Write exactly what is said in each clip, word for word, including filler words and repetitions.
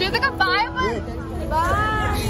श्वेता का bye bye.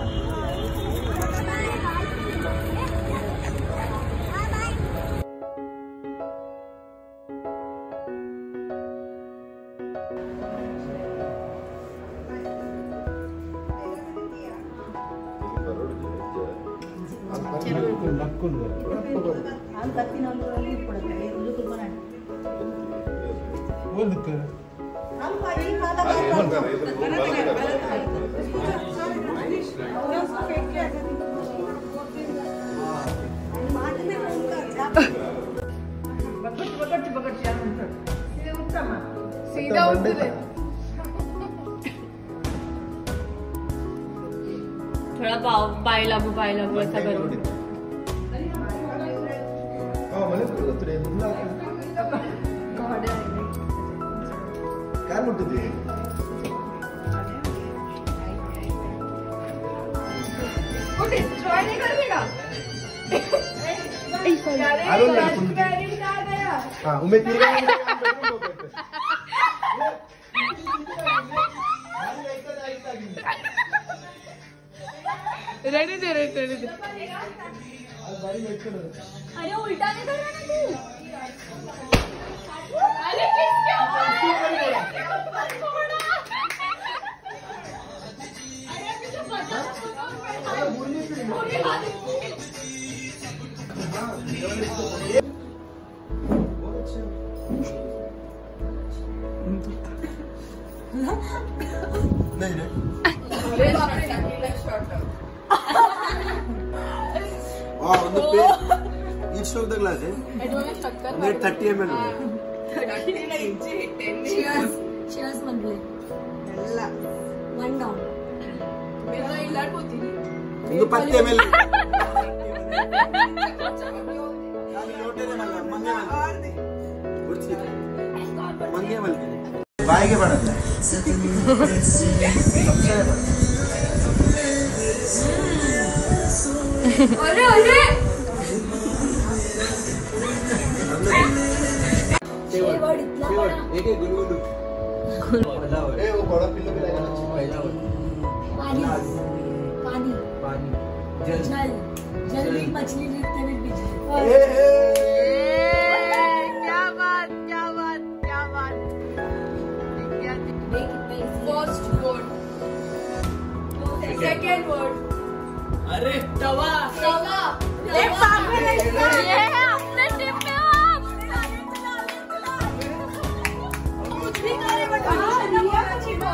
सीधा उतरे थोड़ा पाव पाय लागू पाय लागू ऐसा करो। काय म्हणतो ते हाँ उमेद रेडी दे रेडी रेडी दे। अरे उल्टा नहीं कर रहा ना तू। अरे किस क्या नहीं नहीं wow on the page each of the glass eh net thirty milliliters cheers cheers म्हणले one down मेरा इलाट होती है ಇದು ಪತ್ತೆ ಮೇಲೆ ಲೋಟೆ ಮೇಲೆ ಮಂಗೆ ಮೇಲೆ ಕುರ್ಚಿ ಮಂಗೆ ಮೇಲೆ ಬಾಯಿಗೆ ಬರುತ್ತೆ अरे अरे शेवट इतना बड़ा एक एक गुनगुन ए वो बड़ा पिल्लो भी लगाना चाहिए पानी पानी पानी जल जल जल भी मछली जितने भी बिजली क्या बात क्या बात क्या बात। फर्स्ट वर्ड सेकंड वर्ड अरे तवा तवा ये पागल है ये है अपने टीम में आप कुछ भी करे बता लिया कुछ ना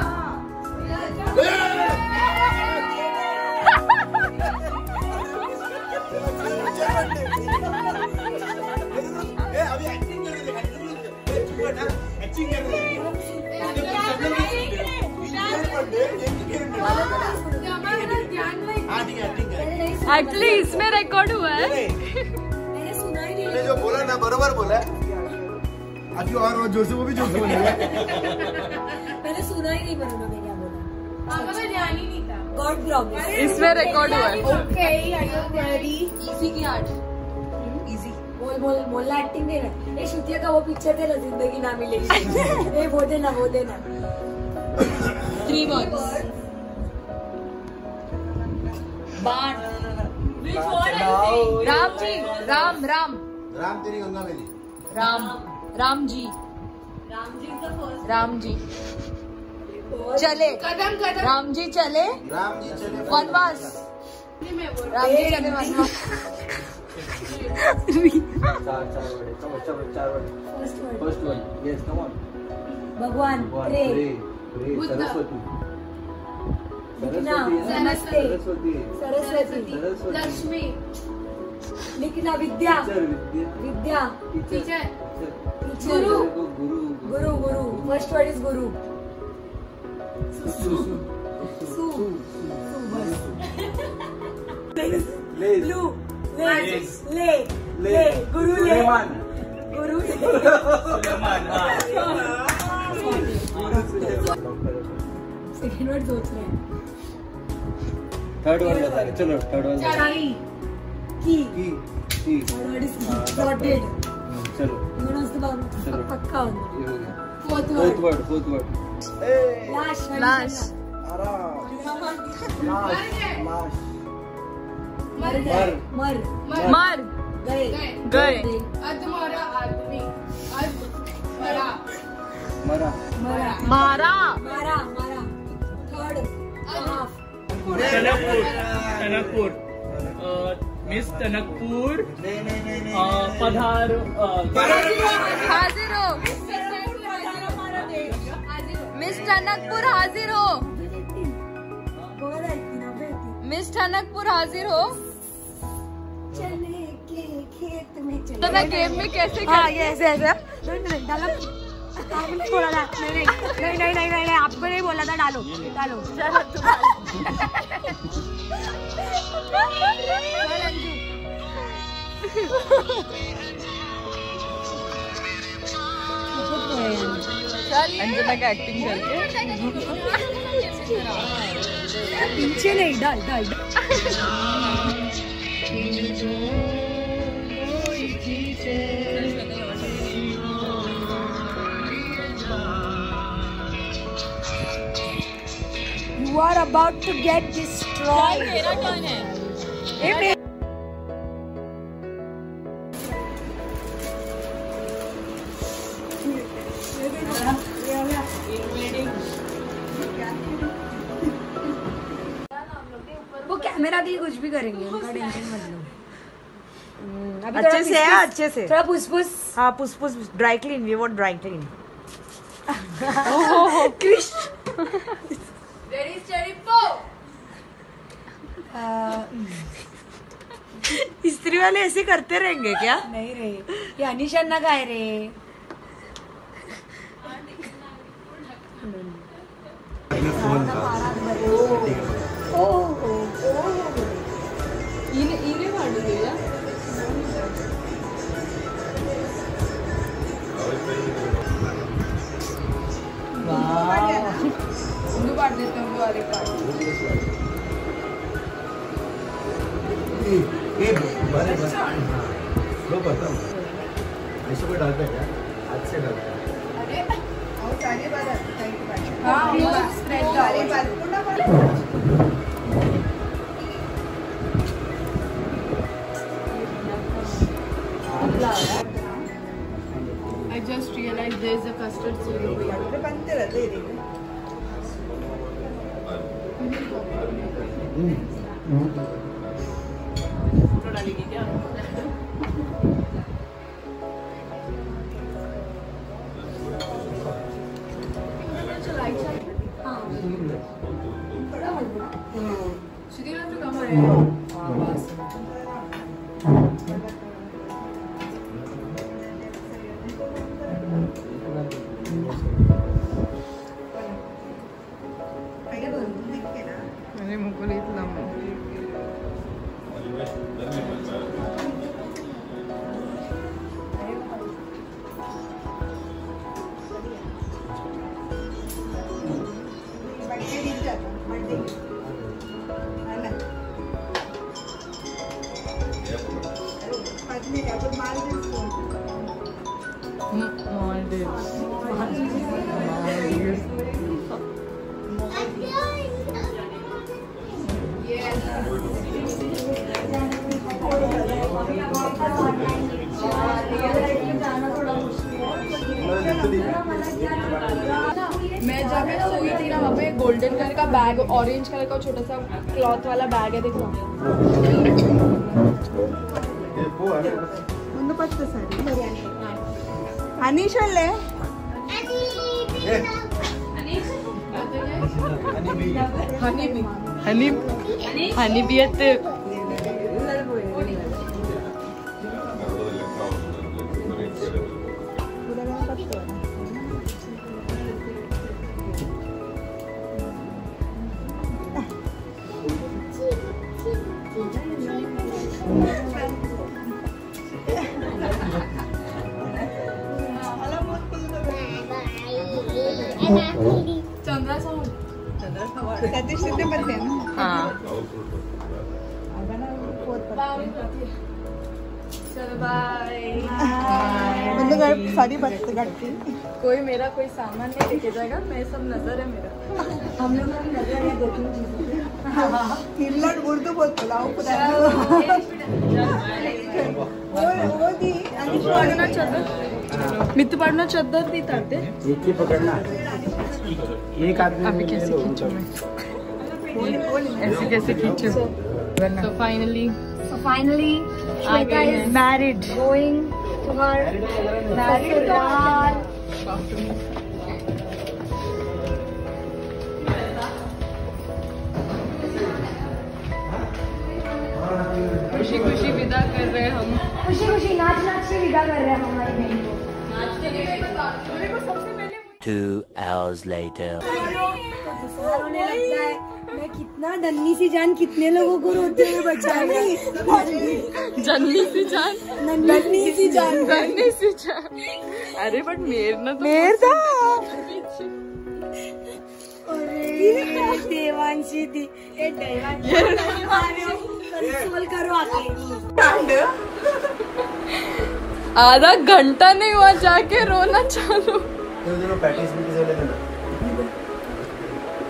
ए अभी एक्टिंग कर रहे हैं एक्टिंग कर रहे हैं एक्चुअली इसमें रिकॉर्ड हुआ है। मैंने सुना ही नहीं। मैंने जो बोला ना बरोबर बोला अभी और जोर से वो भी जोर से बोलेगा। मैंने सुना ही नहीं बरोबर मैं क्या बोला। मुझे ध्यान ही नहीं था। गॉड प्रॉमिस इसमें रिकॉर्ड हुआ है। Okay are you ready easy की आर्ट इजी बोल बोल बोलना एक्टिंग दे रहा ये श्रुतिया का वो पिक्चर दे ना जिंदगी ना मिलेगी ये वो देना वो देना थ्री वर्ड्स बाण राम जी राम राम राम तेरी गंगा मैली राम राम जी राम जी का फर्स्ट राम जी चले कदम कदम राम जी चले राम जी चले वनवास राम जी चले वनवास चार चार वर्ड चलो चलो चार word first word first word yes come on भगवान प्रे सरस्वती नमस्ते सरस्वती सरस्वती लक्ष्मी लिखना विद्या विद्या विद्या teacher Guru Guru Guru Guru first word is गुरु सु सु ले ब्लू ले ले ले गुरु ले गुरु सेकंड वर्ड सोच रहे हैं थर्ड वर्ड बता रहे चलो थर्ड वर्ड चाई की की की थर्ड वर्ड इज डॉटेड चलो इवन उसके बाद पक्का होना ये हो गया fourth fourth word fourth word लाश लाश मर गए मर मर गए गए अधमरा आदमी अध मरा मरा मरा मारा मारा मारा third half Tanakpur Tanakpur miss Tanakpur पधार हाजिर हो मिस टनकपुर हाजिर हो मिस टनकपुर हाजिर हो। चले के खेत में चले तो मैं गेम में कैसे हाँ कर ये ऐसे ऐसे नहीं नहीं डालो आपने बोला था नहीं नहीं नहीं नहीं नहीं नहीं आपको नहीं बोला था डालो डालो अंजना का एक्टिंग करके पीछे नहीं डाल डाल You are about to get destroyed. मेरा टर्न है। ए, मे- वो कैमरा दिए कुछ भी करेंगे उनका टेंशन मत लो। हम्म, अभी अच्छे से है अच्छे से थोड़ा पुस पुस हाँ पुस पुस dry clean we want dry clean Krish ready study पो स्त्री वाले ऐसे करते रहेंगे क्या? नहीं रे ये अनिशांना काय रे फोन का इने ಮಾಡಿದೆಯಾ ಒಂದು ಮಾಡ್ತಿತ್ತು ಒಂದು ವಾರ ए ए बड़े बस लो पता ऐसे कोई डालता है क्या हाथ से डालता है अरे और सारे बार हां वो स्प्रेड सारे बार पूर्ण पर I just realized there is a custard syrup. Should you have to come around? अरे मुकुल इतना मैं जब मैं सोई थी ना वहाँ पे गोल्डन कलर का बैग ऑरेंज कलर का छोटा सा क्लॉथ वाला बैग है देखो अनीश वाले हनी भी हनी हनी बियत चंद्रा सा सतीश शिंदे बनते हैं ना हाँ बावली चलो बाय। मतलब गाड़ी- सारी बात गाड़ी कोई मेरा कोई सामान नहीं लेके जाएगा, मैं सब नजर है मेरा। हम लोग को नजर है दो तीन चीजों पे। हिल्लड उर्दू बोलतो लाओ खुदा वो दी आणि पाडना चादर, मित्तू पाडना चादर दी ताते। एक ही पकड़ना, एक आदमी अभी कैसे खींचूं मैं? ऐसे कैसे खींचूं? So finally, So finally, Shweta is married. going to her ससुराल। खुशी खुशी विदा कर रहे हैं हम। खुशी खुशी नाच नाच के विदा कर रहे हैं हमारी बहन को। Two hours later. रोने लगता है, मैं कितना नन्ही सी जान कितने लोगों को रोते हुए बचाऊंगी। जन्नी सी जान, नन्ही सी जान नन्ही सी जान। अरे बट मेर ना तो मेर था देवांशी थी। ए देवांशी कंसोल करो आके। आधा घंटा नहीं हुआ जाके रोना चालू। पैटिस भी किसे ले लेना।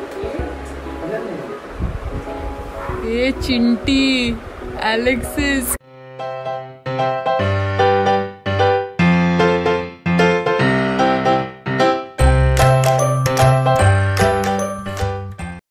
ये चिंटी, एलेक्सिस,